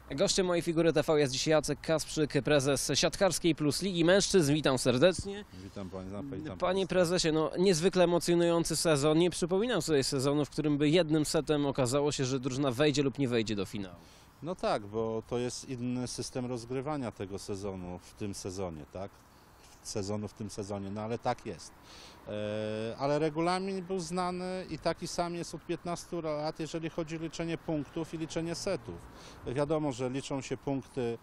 Gościem mojej Figury TV jest dzisiaj Jacek Kasprzyk, prezes Siatkarskiej Plus Ligi Mężczyzn. Witam serdecznie. Witam Pana, witam Panie prezesie, niezwykle emocjonujący sezon. Nie przypominam sobie sezonu, w którym by jednym setem okazało się, że drużyna wejdzie lub nie wejdzie do finału. No tak, bo to jest inny system rozgrywania tego sezonu w tym sezonie, tak? Sezonu w tym sezonie, no ale tak jest. Ale regulamin był znany i taki sam jest od 15 lat, jeżeli chodzi o liczenie punktów i liczenie setów. Wiadomo, że liczą się punkty,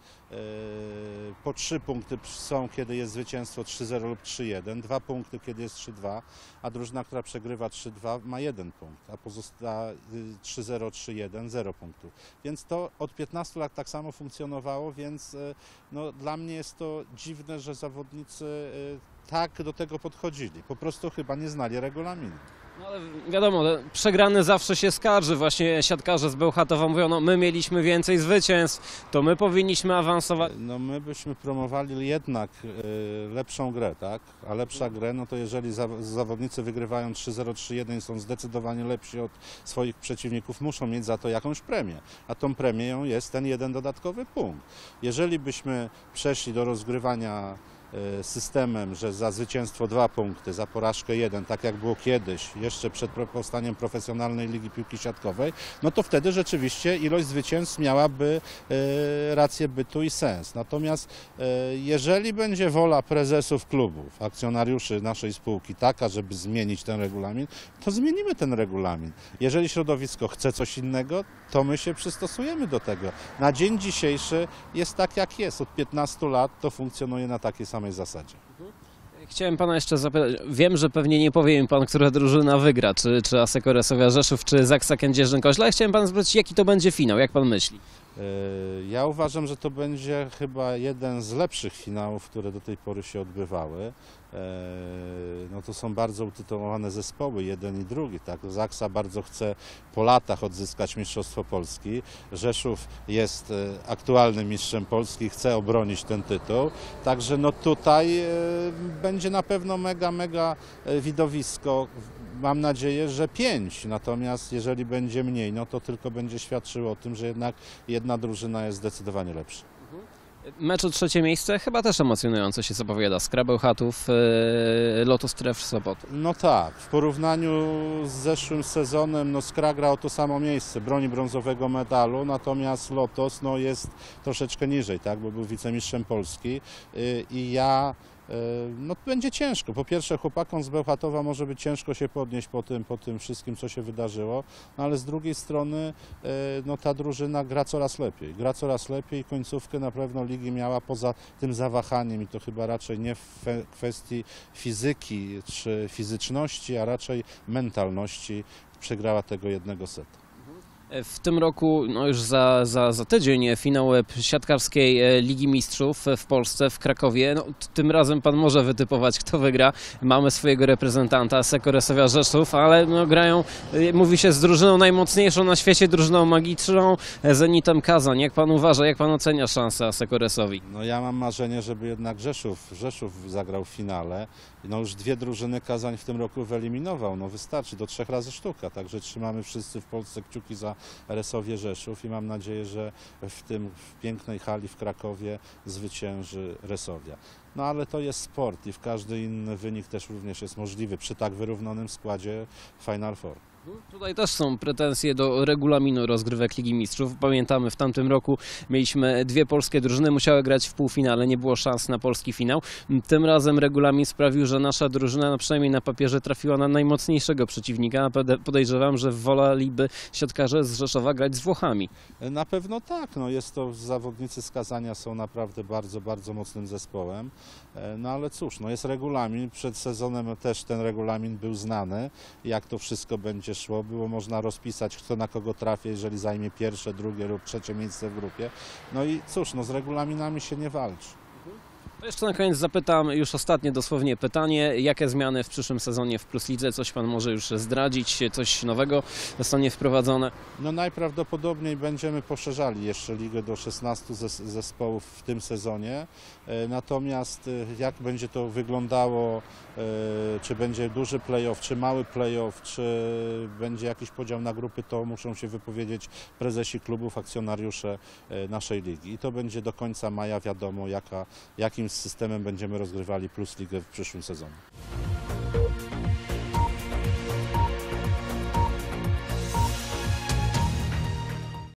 po 3 punkty są, kiedy jest zwycięstwo 3-0 lub 3-1, 2 punkty, kiedy jest 3-2, a drużyna, która przegrywa 3-2 ma 1 punkt, a pozostała 3-0, 3-1, 0 punktów. Więc to od 15 lat tak samo funkcjonowało, więc no, dla mnie jest to dziwne, że zawodnicy tak do tego podchodzili. Po prostu chyba nie znali regulaminu. No ale wiadomo, przegrany zawsze się skarży. Właśnie siatkarze z Bełchatowa mówią, no my mieliśmy więcej zwycięstw, to my powinniśmy awansować. No my byśmy promowali jednak lepszą grę, tak? A lepsza grę, no to jeżeli zawodnicy wygrywają 3-0, 3-1 i są zdecydowanie lepsi od swoich przeciwników, muszą mieć za to jakąś premię. A tą premią jest ten jeden dodatkowy punkt. Jeżeli byśmy przeszli do rozgrywania systemem, że za zwycięstwo 2 punkty, za porażkę 1, tak jak było kiedyś, jeszcze przed powstaniem profesjonalnej ligi piłki siatkowej, no to wtedy rzeczywiście ilość zwycięstw miałaby rację bytu i sens. Natomiast jeżeli będzie wola prezesów klubów, akcjonariuszy naszej spółki taka, żeby zmienić ten regulamin, to zmienimy ten regulamin. Jeżeli środowisko chce coś innego, to my się przystosujemy do tego. Na dzień dzisiejszy jest tak jak jest. Od 15 lat to funkcjonuje na takiej samej zasadzie. Chciałem pana jeszcze zapytać, wiem, że pewnie nie powie mi pan, która drużyna wygra, czy Asseco Resovia Rzeszów, czy Zaksa Kędzierzyn-Koźle, ale chciałem pana zapytać, jaki to będzie finał, jak pan myśli? Ja uważam, że to będzie chyba jeden z lepszych finałów, które do tej pory się odbywały. No to są bardzo utytułowane zespoły, jeden i drugi. Tak? Zaksa bardzo chce po latach odzyskać Mistrzostwo Polski. Rzeszów jest aktualnym mistrzem Polski, chce obronić ten tytuł. Także no tutaj będzie na pewno mega widowisko. Mam nadzieję, że 5, natomiast jeżeli będzie mniej, no to tylko będzie świadczyło o tym, że jednak jedna drużyna jest zdecydowanie lepsza. Mecz o trzecie miejsce chyba też emocjonująco się zapowiada. Skra Bełchatów, Lotos Tref Sopot. No tak, w porównaniu z zeszłym sezonem no Skra gra o to samo miejsce, broni brązowego medalu, natomiast Lotos no, jest troszeczkę niżej, tak, bo był wicemistrzem Polski no będzie ciężko. Po pierwsze chłopakom z Bełchatowa może być ciężko się podnieść po tym wszystkim, co się wydarzyło, no ale z drugiej strony no ta drużyna gra coraz lepiej, końcówkę na pewno ligi miała poza tym zawahaniem i to chyba raczej nie w kwestii fizyki czy fizyczności, a raczej mentalności przegrała tego jednego seta. W tym roku, no już za tydzień, finał siatkarskiej Ligi Mistrzów w Polsce, w Krakowie. No, tym razem pan może wytypować, kto wygra. Mamy swojego reprezentanta, Asseco Resovia Rzeszów, ale no, grają, mówi się, z drużyną najmocniejszą na świecie, drużyną magiczną, Zenitem Kazań. Jak pan uważa, jak pan ocenia szanse Asseco Resovii? No ja mam marzenie, żeby jednak Rzeszów zagrał w finale. No już 2 drużyny Kazań w tym roku wyeliminował. No wystarczy, do 3 razy sztuka. Także trzymamy wszyscy w Polsce kciuki za Resowię Rzeszów i mam nadzieję, że w pięknej hali w Krakowie zwycięży Resovia. No ale to jest sport i w każdy inny wynik też również jest możliwy przy tak wyrównanym składzie Final Four. Tutaj też są pretensje do regulaminu rozgrywek Ligi Mistrzów. Pamiętamy, w tamtym roku mieliśmy 2 polskie drużyny, musiały grać w półfinale, nie było szans na polski finał. Tym razem regulamin sprawił, że nasza drużyna, no przynajmniej na papierze, trafiła na najmocniejszego przeciwnika. Podejrzewam, że woleliby siatkarze z Rzeszowa grać z Włochami. Na pewno tak, no jest to, zawodnicy z Kazania są naprawdę bardzo mocnym zespołem. No ale cóż, no jest regulamin, przed sezonem też ten regulamin był znany, jak to wszystko będzie szło, było można rozpisać, kto na kogo trafi, jeżeli zajmie pierwsze, drugie lub trzecie miejsce w grupie. No i cóż, no z regulaminami się nie walczy. To jeszcze na koniec zapytam, już ostatnie dosłownie pytanie, jakie zmiany w przyszłym sezonie w Plus Lidze, coś pan może już zdradzić, coś nowego zostanie wprowadzone? No najprawdopodobniej będziemy poszerzali jeszcze ligę do 16 zespołów w tym sezonie, natomiast jak będzie to wyglądało czy będzie duży play-off, czy mały play-off, czy będzie jakiś podział na grupy, to muszą się wypowiedzieć prezesi klubów, akcjonariusze naszej ligi. I to będzie do końca maja wiadomo, jakim systemem będziemy rozgrywali Plus Ligę w przyszłym sezonie.